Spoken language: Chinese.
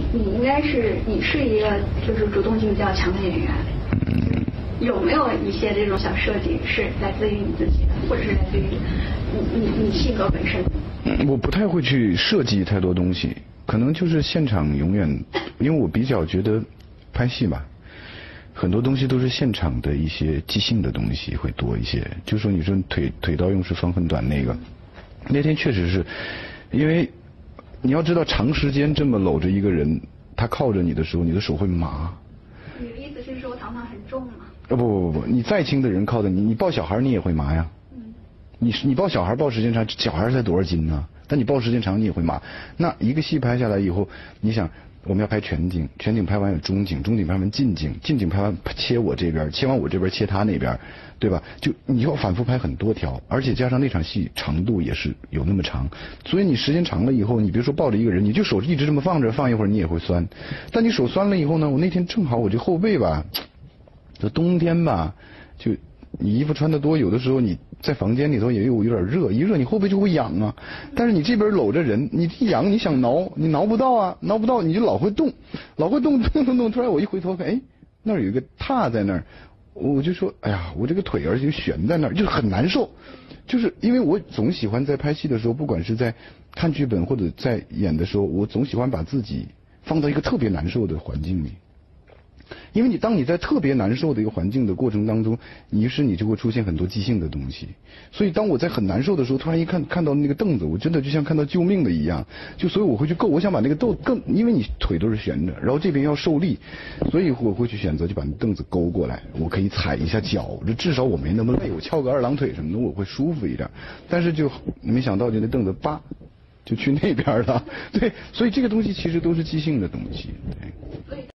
你是一个就是主动性比较强的演员，有没有一些这种小设计是来自于你自己的，或者是来自于你性格本身？ 我不太会去设计太多东西，可能就是现场永远，因为我比较觉得拍戏吧，很多东西都是现场的一些即兴的东西会多一些。就说你说腿刀用时方恨短那天确实是，因为你要知道长时间这么搂着一个人，他靠着你的时候，你的手会麻。 你的意思是说糖糖很重吗？ 不，你再轻的人靠着你，你抱小孩你也会麻呀。你抱小孩抱时间长，小孩才多少斤呢？但你抱时间长你也会麻。那一个戏拍下来以后，你想我们要拍全景，全景拍完有中景，中景拍完近景，近景拍完切我这边，切完我这边切他那边，对吧？就你要反复拍很多条，而且加上那场戏长度也是有那么长，所以你时间长了以后，你别说抱着一个人，你就手一直这么放着，放一会儿你也会酸。但你手酸了以后呢，我那天正好我这后背吧，就冬天吧，就你衣服穿得多，有的时候你在房间里头也有点热，一热你后背就会痒啊。但是你这边搂着人，你一痒你想挠，你挠不到啊，挠不到你就老会动，突然我一回头看，哎，那儿有一个踏在那儿，我就说，哎呀，我这个腿而且就悬在那儿，就是很难受。就是因为我总喜欢在拍戏的时候，不管是在看剧本或者在演的时候，我总喜欢把自己放到一个特别难受的环境里。因为当你在特别难受的一个环境的过程当中，你就会出现很多即兴的东西。所以当我在很难受的时候，突然一看到那个凳子，我真的就像看到救命的一样，所以我会去够，我想把那个因为你腿都是悬着，然后这边要受力，所以我会去选择就把那凳子勾过来，我可以踩一下脚，至少我没那么累，我翘个二郎腿什么的我会舒服一点。但是就没想到就那凳子就去那边了，对，所以这个东西其实都是即兴的东西。对， 所以